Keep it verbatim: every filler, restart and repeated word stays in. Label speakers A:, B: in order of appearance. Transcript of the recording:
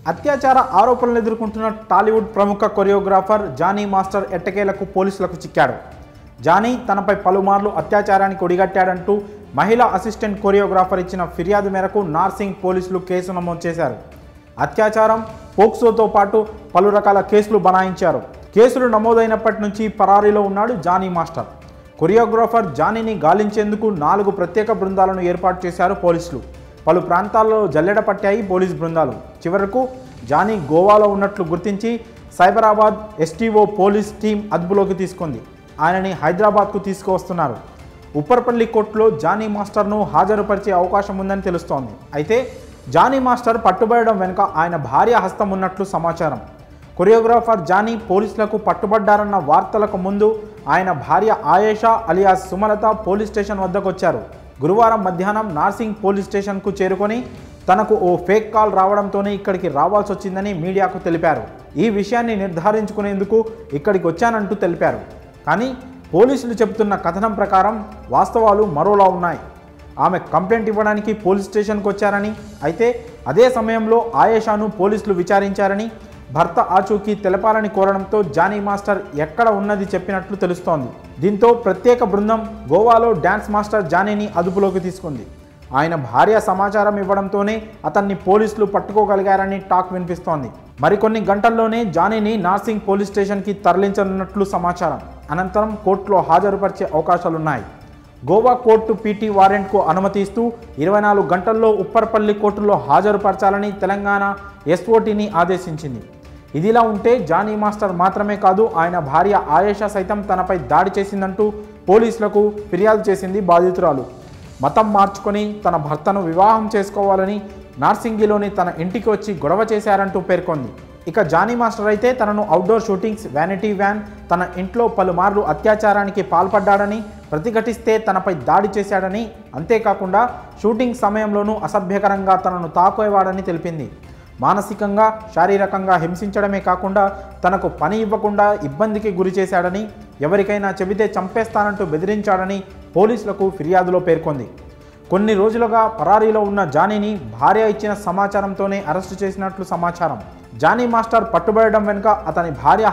A: అత్యాచార ఆరోపణలు ఎదుర్కొంటున్న టాలీవుడ్ ప్రముఖ కొరియోగ్రాఫర్ జానీ మాస్టర్ ఎట్టకేలకు పోలీసులకు చిక్కాడు. జానీ తనపై పలుమార్లు అత్యాచారానికి ఒడిగట్టాడంటూ మహిళా అసిస్టెంట్ కొరియోగ్రాఫర్ ఇచ్చిన ఫిర్యాదు మేరకు నార్సింగ్ పోలీసులు కేసు నమోదు చేశారు. అత్యాచారం, పోక్సోతో పాటు పలు రకాల కేసులు బనాయించారు. కేసులు నమోదైనప్పటి నుంచి పరారీలో ఉన్నాడు జానీ మాస్టర్. కొరియోగ్రాఫర్ జానీని గాలించేందుకు నాలుగు ప్రత్యేక బృందాలను ఏర్పాటు చేశారు పోలీసులు. పలు ప్రాంతాల్లో జల్లెడ పట్టాయి పోలీసు బృందాలు. చివరకు జానీ గోవాలో ఉన్నట్లు గుర్తించి సైబరాబాద్ ఎస్టీఓ పోలీస్ టీం అదుపులోకి తీసుకుంది. ఆయనని హైదరాబాద్కు తీసుకువస్తున్నారు. ఉప్పర్పల్లి కోర్టులో జానీ మాస్టర్ను హాజరుపరిచే అవకాశం ఉందని తెలుస్తోంది. అయితే జానీ మాస్టర్ పట్టుబడడం వెనుక ఆయన భార్య హస్తం ఉన్నట్లు సమాచారం. కొరియోగ్రాఫర్ జానీ పోలీసులకు పట్టుబడ్డారన్న వార్తలకు ముందు ఆయన భార్య Ayesha alias Sumalatha police station వద్దకు వచ్చారు. గురువారం మధ్యాహ్నం నార్సింగ్ పోలీస్ స్టేషన్కు చేరుకొని తనకు ఓ ఫేక్ కాల్ రావడంతోనే ఇక్కడికి రావాల్సి వచ్చిందని మీడియాకు తెలిపారు. ఈ విషయాన్ని నిర్ధారించుకునేందుకు ఇక్కడికి వచ్చానంటూ తెలిపారు. కానీ పోలీసులు చెబుతున్న కథనం ప్రకారం వాస్తవాలు మరోలా ఉన్నాయి. ఆమె కంప్లైంట్ ఇవ్వడానికి పోలీస్ స్టేషన్కు వచ్చారని, అయితే అదే సమయంలో ఆయేషాను పోలీసులు విచారించారని, భర్త ఆచూకీ తెలపాలని కోరడంతో జానీ మాస్టర్ ఎక్కడ ఉన్నది చెప్పినట్లు తెలుస్తోంది. దీంతో ప్రత్యేక బృందం గోవాలో డ్యాన్స్ మాస్టర్ జానీని అదుపులోకి తీసుకుంది. ఆయన భార్య సమాచారం ఇవ్వడంతోనే అతన్ని పోలీసులు పట్టుకోగలిగారని టాక్ వినిపిస్తోంది. మరికొన్ని గంటల్లోనే జానీని నార్సింగ్ పోలీస్ స్టేషన్కి తరలించనున్నట్లు సమాచారం. అనంతరం కోర్టులో హాజరుపరిచే అవకాశాలున్నాయి. గోవా కోర్టు పీటీ వారెంట్కు అనుమతిస్తూ ఇరవై నాలుగు గంటల్లో ఉప్పర్పల్లి కోర్టులో హాజరుపరచాలని తెలంగాణ ఎస్ఓటీని ఆదేశించింది. ఇదిలా ఉంటే జానీ మాస్టర్ మాత్రమే కాదు, ఆయన భార్య ఆయేషా సైతం తనపై దాడి చేసిందంటూ పోలీసులకు ఫిర్యాదు చేసింది బాధితురాలు. మతం మార్చుకొని తన భర్తను వివాహం చేసుకోవాలని నార్సింగిలోని తన ఇంటికి వచ్చి గొడవ చేశారంటూ పేర్కొంది. ఇక జానీ మాస్టర్ అయితే తనను అవుట్డోర్ షూటింగ్స్, వ్యానిటీ వ్యాన్, తన ఇంట్లో పలుమార్లు అత్యాచారానికి పాల్పడ్డాడని, ప్రతిఘటిస్తే తనపై దాడి చేశాడని, అంతేకాకుండా షూటింగ్ సమయంలోనూ అసభ్యకరంగా తనను తాకేవాడని తెలిపింది. మానసికంగా, శారీరకంగా హింసించడమే కాకుండా తనకు పని ఇవ్వకుండా ఇబ్బందికి గురి చేశాడని, ఎవరికైనా చెబితే చంపేస్తానంటూ బెదిరించాడని పోలీసులకు ఫిర్యాదులో పేర్కొంది. కొన్ని రోజులుగా పరారీలో ఉన్న జానీని భార్య ఇచ్చిన సమాచారంతోనే అరెస్టు చేసినట్లు సమాచారం. జానీ మాస్టర్ పట్టుబడడం వెనుక అతని భార్య